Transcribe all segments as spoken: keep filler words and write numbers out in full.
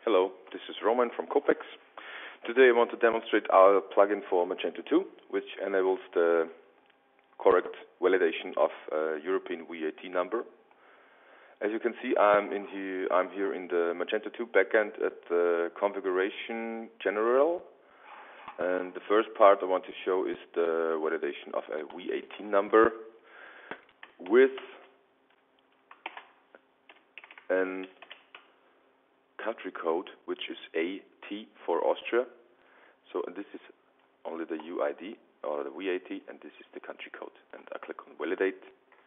Hello, this is Roman from CopeX. Today I want to demonstrate our plugin for Magento two, which enables the correct validation of a European V A T number. As you can see, I'm in here. I'm here in the Magento two backend at the configuration general, and the first part I want to show is the validation of a V A T number with an country code, which is A T for Austria. So and this is only the U I D or the V A T, and this is the country code. And I click on validate,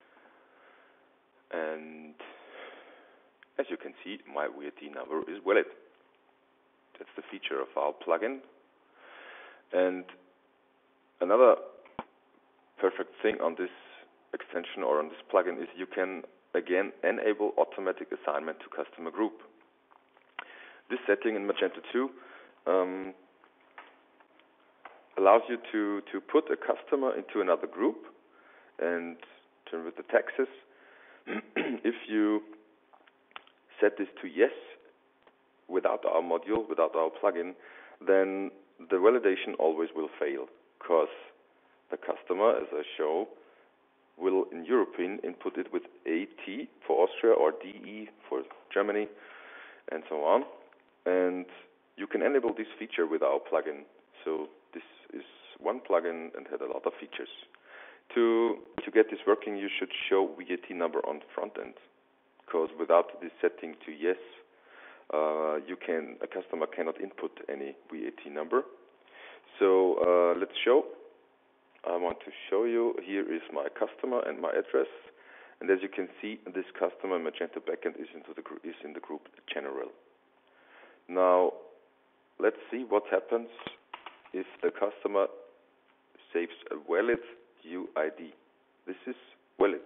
and as you can see, my V A T number is valid. That's the feature of our plugin. And another perfect thing on this extension or on this plugin is you can again enable automatic assignment to customer group. This setting in Magento two um, allows you to, to put a customer into another group, and turn with the taxes. If you set this to yes without our module, without our plugin, then the validation always will fail, because the customer, as I show, will in European input it with A T for Austria or D E for Germany, and so on. And you can enable this feature with our plugin. So this is one plugin and had a lot of features. To to get this working, you should show V A T number on the front end, because without this setting to yes, uh, you can a customer cannot input any V A T number. So uh, let's show. I want to show you. Here is my customer and my address, and as you can see, this customer Magento backend is into the is in the group general. Now, let's see what happens if the customer saves a valid U I D. This is valid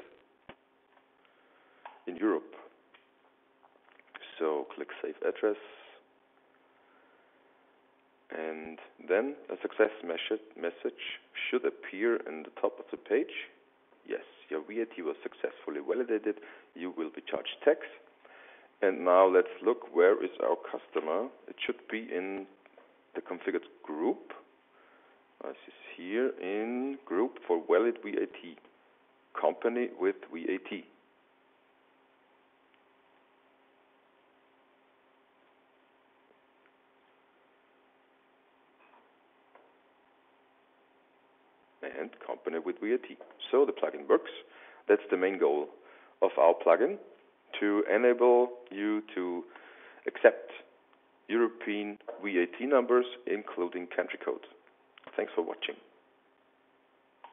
in Europe. So click Save Address, and then a success message should appear in the top of the page. Yes, your V A T was successfully validated. You will be charged tax. And now let's look, where is our customer? It should be in the configured group. This is here in group for valid V A T, company with V A T. And company with V A T. So the plugin works. That's the main goal of our plugin, to enable you to accept European V A T numbers, including country code. Thanks for watching.